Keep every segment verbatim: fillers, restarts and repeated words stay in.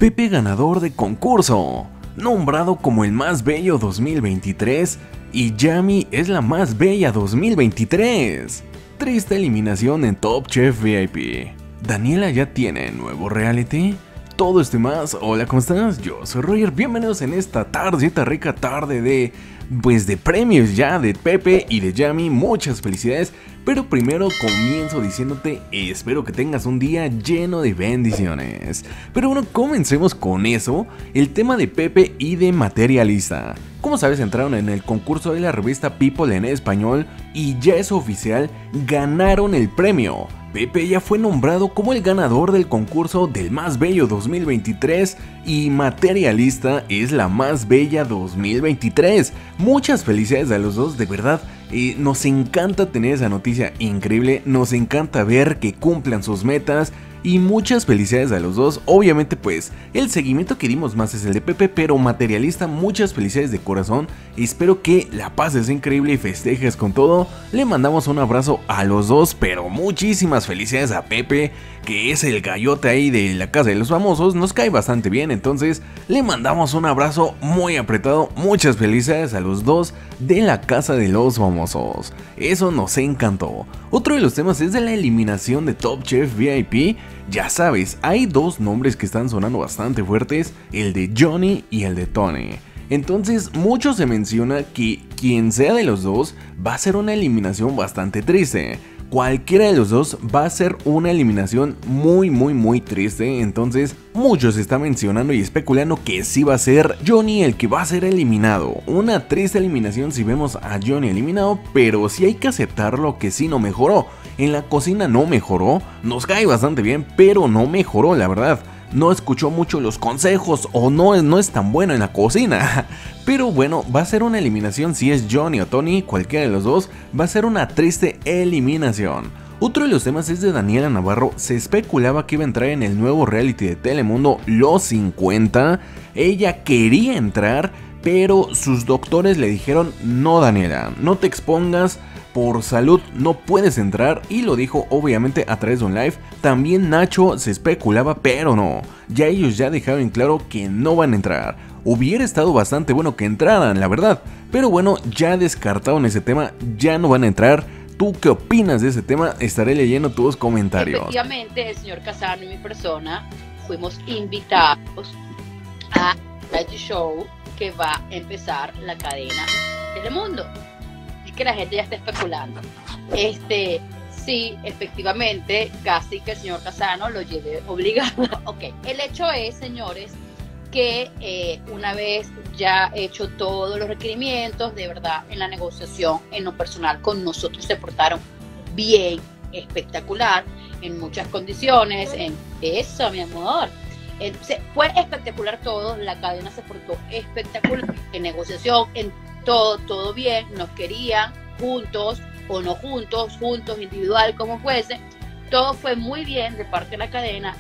Pepe ganador de concurso, nombrado como el más bello dos mil veintitrés y Yami es la más bella dos mil veintitrés. Triste eliminación en Top Chef V I P. Daniela ya tiene nuevo reality. Todo esto y más. Hola, ¿cómo estás? Yo soy Roger, bienvenidos en esta tardecita rica tarde de... pues de premios ya de Pepe y de Yami, muchas felicidades. Pero primero comienzo diciéndote, espero que tengas un día lleno de bendiciones. Pero bueno, comencemos con eso, el tema de Pepe y de Materialista. Como sabes, entraron en el concurso de la revista People en español y ya es oficial, ganaron el premio. Pepe ya fue nombrado como el ganador del concurso del más bello dos mil veintitrés y Materialista es la más bella dos mil veintitrés. Muchas felicidades a los dos, de verdad. Eh, nos encanta tener esa noticia increíble, nos encanta ver que cumplan sus metas y muchas felicidades a los dos. Obviamente pues el seguimiento que dimos más es el de Pepe, pero Materialista, muchas felicidades de corazón. Espero que la pases increíble y festejes con todo. Le mandamos un abrazo a los dos, pero muchísimas felicidades a Pepe, que es el gallote ahí de la casa de los famosos, nos cae bastante bien, entonces le mandamos un abrazo muy apretado. Muchas felicidades a los dos de la casa de los famosos, eso nos encantó. Otro de los temas es de la eliminación de Top Chef V I P. Ya sabes, hay dos nombres que están sonando bastante fuertes, el de Johnny y el de Tony. Entonces mucho se menciona que quien sea de los dos va a ser una eliminación bastante triste. Cualquiera de los dos va a ser una eliminación muy muy muy triste. Entonces muchos están mencionando y especulando que sí va a ser Johnny el que va a ser eliminado. Una triste eliminación si vemos a Johnny eliminado, pero sí hay que aceptarlo que sí no mejoró. En la cocina no mejoró, nos cae bastante bien, pero no mejoró, la verdad. No escuchó mucho los consejos o no, no es tan bueno en la cocina. Pero bueno, va a ser una eliminación si es Johnny o Tony, cualquiera de los dos, va a ser una triste eliminación. Otro de los temas es de Daniela Navarro. Se especulaba que iba a entrar en el nuevo reality de Telemundo, Los cincuenta. Ella quería entrar, pero sus doctores le dijeron, no Daniela, no te expongas, por salud no puedes entrar, y lo dijo obviamente a través de un live. También Nacho se especulaba, pero no, ya ellos ya dejaron en claro que no van a entrar. Hubiera estado bastante bueno que entraran, la verdad, pero bueno, ya descartaron ese tema, ya no van a entrar. ¿Tú qué opinas de ese tema? Estaré leyendo tus comentarios. Efectivamente, el señor Casano y mi persona fuimos invitados a reality show que va a empezar la cadena Telemundo. Que la gente ya está especulando. Este, sí, efectivamente, casi que el señor Casano lo lleve obligado. Ok, el hecho es, señores, que eh, una vez ya hecho todos los requerimientos, de verdad, en la negociación, en lo personal, con nosotros se portaron bien, espectacular, en muchas condiciones, en eso, mi amor. Entonces, fue espectacular todo, la cadena se portó espectacular, en negociación, en todo, todo bien, nos querían juntos o no juntos, juntos, individual, como fuese, todo fue muy bien de parte de la cadena,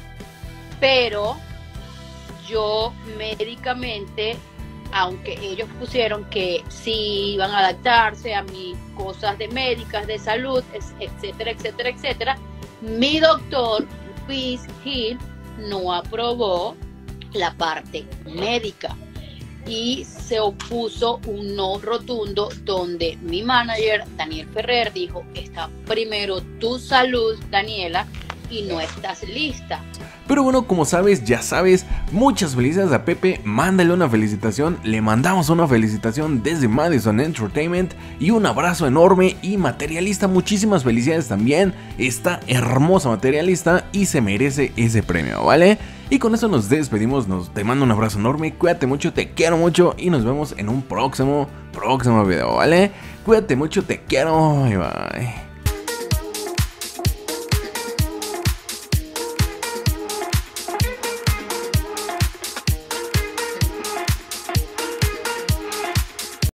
pero yo médicamente, aunque ellos pusieron que sí iban a adaptarse a mis cosas de médicas, de salud, etcétera, etcétera, etcétera, mi doctor Luis Gil no aprobó la parte médica y se opuso un no rotundo, donde mi manager Daniel Ferrer dijo, está primero tu salud, Daniela, y no estás lista. Pero bueno, como sabes, ya sabes, muchas felicidades a Pepe, mándale una felicitación, le mandamos una felicitación desde Madison Entertainment y un abrazo enorme. Y Materialista, muchísimas felicidades también, está hermosa Materialista y se merece ese premio, ¿vale? Y con eso nos despedimos, nos te mando un abrazo enorme, cuídate mucho, te quiero mucho y nos vemos en un próximo, próximo video, ¿vale? Cuídate mucho, te quiero, bye bye.